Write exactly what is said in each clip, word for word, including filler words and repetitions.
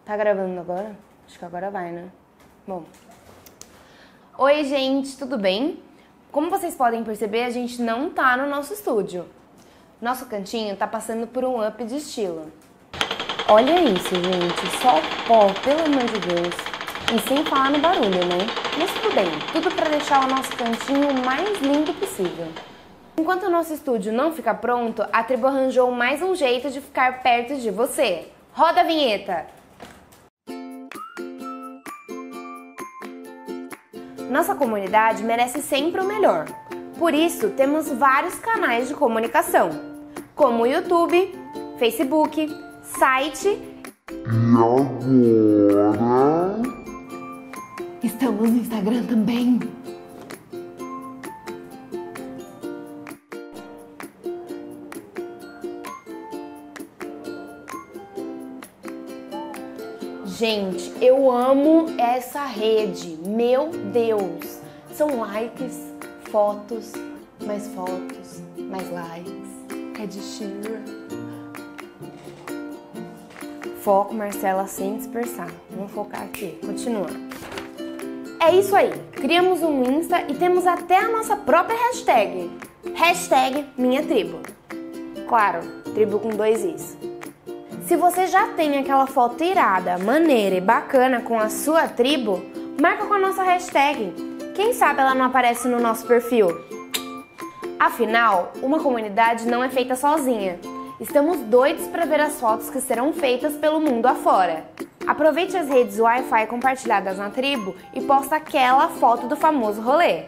Tá gravando agora? Acho que agora vai, né? Bom. Oi, gente, tudo bem? Como vocês podem perceber, a gente não tá no nosso estúdio. Nosso cantinho tá passando por um up de estilo. Olha isso, gente. Só pó, pelo amor de Deus. E sem falar no barulho, né? Mas tudo bem. Tudo pra deixar o nosso cantinho o mais lindo possível. Enquanto o nosso estúdio não fica pronto, a tribo arranjou mais um jeito de ficar perto de você. Roda a vinheta! Nossa comunidade merece sempre o melhor. Por isso, temos vários canais de comunicação, como o YouTube, Facebook, site E agora? Estamos no Instagram também. Gente, eu amo essa rede. Meu Deus! São likes, fotos, mais fotos, mais likes. É de Sheer. Foco, Marcela, sem dispersar. Vamos focar aqui. Continua. É isso aí. Criamos um Insta e temos até a nossa própria hashtag. Hashtag Minha Tribo. Claro, tribo com dois is. Se você já tem aquela foto irada, maneira e bacana com a sua tribo, marca com a nossa hashtag. Quem sabe ela não aparece no nosso perfil? Afinal, uma comunidade não é feita sozinha. Estamos doidos para ver as fotos que serão feitas pelo mundo afora. Aproveite as redes Wi-Fi compartilhadas na tribo e posta aquela foto do famoso rolê.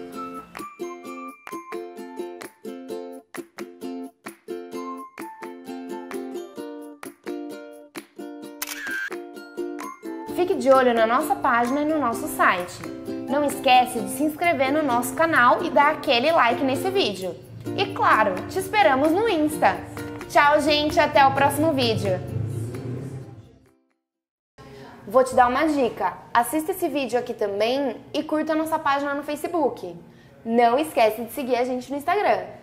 Fique de olho na nossa página e no nosso site. Não esquece de se inscrever no nosso canal e dar aquele like nesse vídeo. E claro, te esperamos no Insta. Tchau, gente, até o próximo vídeo. Vou te dar uma dica. Assista esse vídeo aqui também e curta a nossa página no Facebook. Não esquece de seguir a gente no Instagram.